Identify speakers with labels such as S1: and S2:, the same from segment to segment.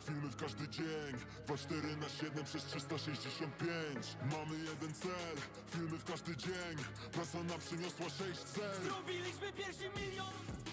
S1: filmy w każdy dzień 24/7 przez 365. Mamy jeden cel, filmy w każdy dzień. Praca nam przyniosła 6 cel.
S2: Zrobiliśmy pierwszy milion,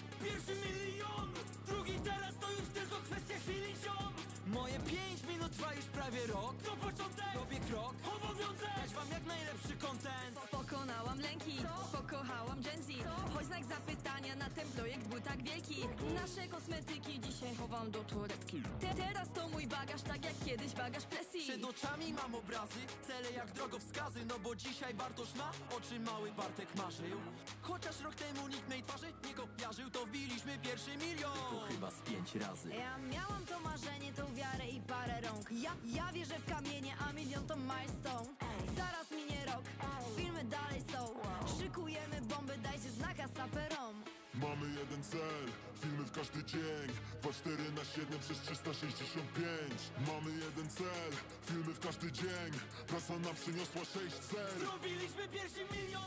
S2: drugi teraz to już tylko kwestia chwili, ziom. Moje 5 minut trwa już prawie rok. To początek, robię krok, obowiązek dać wam jak najlepszy content.
S3: Pokonałam lęki, pokochałam Gen Z. Choć znak zapytania na ten projekt był tak wielki. Nasze kosmetyki dzisiaj chowam do torebki. Teraz to mój bagaż, tak jak kiedyś bagaż presji.
S2: Przed oczami mam obrazy, cele jak drogowskazy. No bo dzisiaj Bartosz ma, o czym mały Bartek marzył. Chociaż rok temu nikt mej twarzy nie kojarzył, to wbiliśmy pierwszy milion. To chyba z 5 razy.
S3: Ja miałam to marzenie, tą wiarę i parę rąk. Ja wierzę w kamienie, a milion to milestone. Zaraz minie rok, filmy dalej są. Szykujemy bomby, dajcie znaka saperom.
S1: Mamy jeden cel, filmy w każdy dzień 24/7 przez 365. Mamy jeden cel, filmy w każdy dzień. Praca nam przyniosła 6 cel.
S2: Zrobiliśmy pierwszy milion,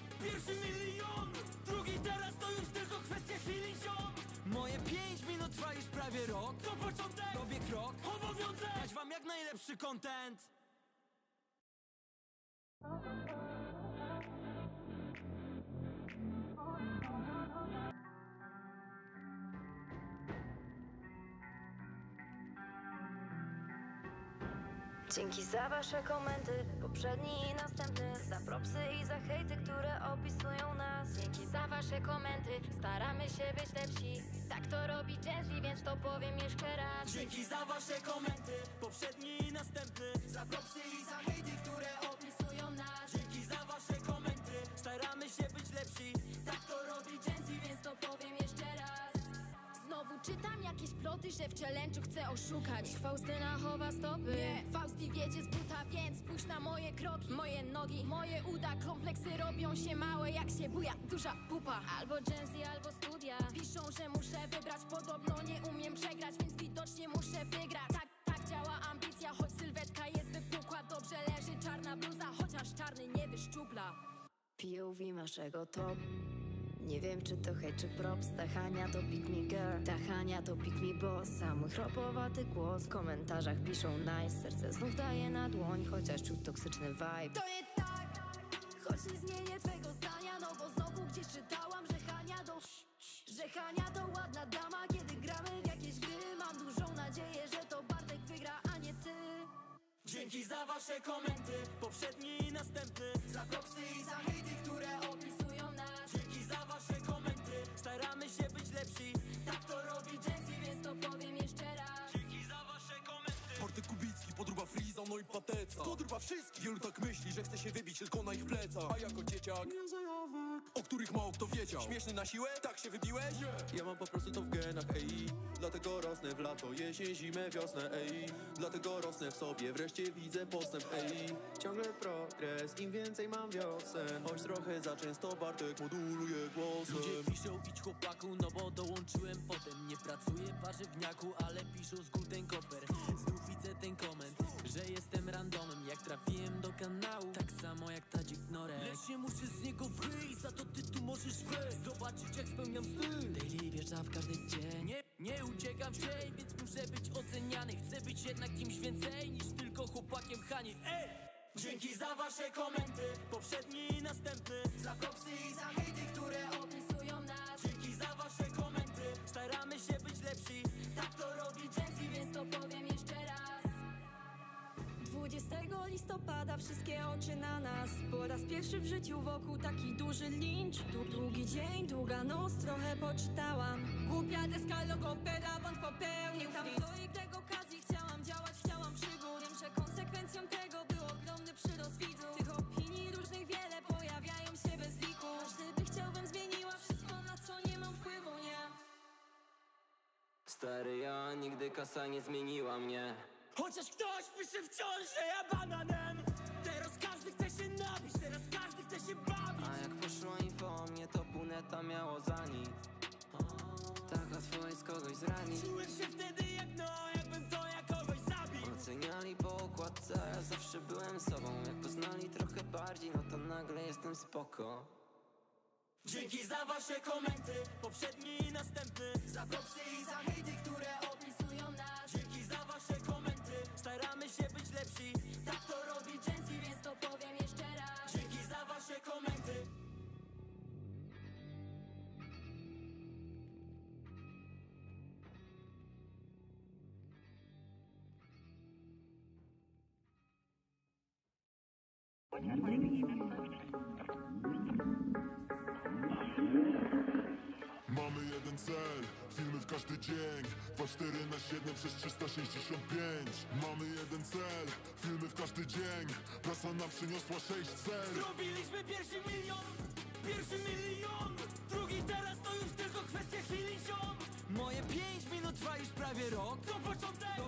S2: drugi teraz to już tylko kwestia chwili, ziom. Moje 5 minut trwa już prawie rok. To początek, robię krok, obowiązek dać wam jak najlepszy content.
S3: Dzięki za wasze komenty, poprzedni i następny. Za propsy i za hejty, które opisują nas.
S4: Dzięki za wasze komenty, staramy się być lepsi. Tak to robi Gen Z, więc to powiem jeszcze raz.
S2: Dzięki za wasze komenty, poprzedni i następny. Za propsy i za hejty, które
S4: Opisują nas.
S2: Dzięki za wasze komenty, staramy się być lepsi.
S4: Tak to robi Gen Z, więc to powiem jeszcze raz. Znowu czytam jakieś ploty, że w challenge'u chcę oszukać. Faustyna chowa stopy. Nie, Fausti wiedzie z buta, więc spójrz na moje kroki. Moje nogi, moje uda, kompleksy robią się małe jak się buja duża pupa. Albo Gen Z, albo studia. Piszą, że muszę wybrać, podobno nie umiem przegrać, więc widocznie muszę wygrać. Tak działa ambicja, choć sylwetka jest wypukła. Dobrze leży czarna bluza, chociaż czarny nie wyszczupla.
S3: POV naszego top. Nie wiem czy to hejt czy props. Ta Hania to pick me girl, ta Hania to pick me boss. Sam chropowaty głos, w komentarzach piszą nice. Serce znów daje na dłoń, chociaż czuć toksyczny vibe.
S4: To nie tak, choć nie zmienię twego zdania. No bo znowu gdzieś czytałam, że Hania to ładna dama. Kiedy gramy w jakieś gry, mam dużą nadzieję, że to Bartek wygra, a nie ty.
S2: Dzięki za wasze komenty, poprzedni i następny. Za propsy i za hejty, które
S4: Opisują nas.
S2: Dzięki za wasze komenty, staramy się być lepsi.
S4: Tak to robi Gen Z, więc to powiem jeszcze raz.
S2: Dzięki za wasze komenty.
S5: Bartek Kubicki, podruba Freeza, no i Pateca. Podruba wszystkich. Wielu tak myśli, że chce się wybić tylko na ich plecach. A jako dzieciak, nie zajawek, o których mało kto wiedział. Śmieszny na siłę? Tak się wybiłeś?
S6: Ja mam po prostu to w genach, ej. Dlatego rosnę w lato, jesień, zimę, wiosnę, ej. Dlatego rosnę w sobie, wreszcie widzę postęp, ej. Ciągle progres, im więcej mam wiosen. Choć trochę za często Bartek moduluje głosem.
S2: Ludzie piszą idź chłopaku, no bo dołączyłem potem. Nie pracuję w warzywniaku, ale piszą z Guten Koper. Znów widzę ten koment, że jestem randomem. Jak trafiłem do kanału, tak samo jak Tadzik Norek. Lecz nie muszę z niego wyjść, za to ty tu możesz wejść. Zobaczyć jak spełniam sny. Daily wjeżdża w każdy dzień. Nie uciekam w sień, więc muszę być oceniany. Chcę być jednak kimś więcej niż tylko chłopakiem Hani. Dzięki za wasze komenty, poprzedni i następny. Za propsy i za hejty, które
S4: Opisują nas.
S2: Dzięki za wasze komenty, staramy się być lepsi.
S4: Tak to robi Gen Z, więc to powiem jeszcze raz.
S3: 20 listopada wszystkie oczy na nas. Po raz pierwszy w życiu wokół taki duży lincz. Długi dzień, długa noc, trochę poczytałam. Głupia deska, logopeda, błąd popełnił. Tam projekt okazji, chciałam działać, chciałam przygód. Wiem, że konsekwencją tego był ogromny przyrost widzów. Tych opinii różnych wiele pojawiają się bez liku. Każdy by chciał, bym zmieniła wszystko, na co nie mam wpływu, nie.
S7: Stary, ja nigdy kasa nie zmieniła mnie.
S2: Chociaż ktoś pisze wciąż, że ja bananem. Teraz każdy chce się nabić, teraz każdy chce się bawić.
S7: A jak poszło info o mnie, to pół neta miało za nic. Tak łatwo jest kogoś zranić.
S2: Czułem się wtedy jak jakbym to ja kogoś zabił.
S7: Oceniali po okładce, a ja zawsze byłem sobą. Jak poznali trochę bardziej, no to nagle jestem spoko.
S2: Dzięki za wasze komenty, poprzedni i następny. Za propsy i za hejty, które
S4: Opisują nas.
S2: Dzięki za wasze
S1: Mamy jeden cel, filmy w każdy dzień 24/7 przez 365. Mamy jeden cel, filmy w każdy dzień. Prasa nam przyniosła 6 cel.
S2: Zrobiliśmy pierwszy milion, drugi teraz to już tylko kwestia chwili, ziom. Moje 5 minut trwa już prawie rok. To początek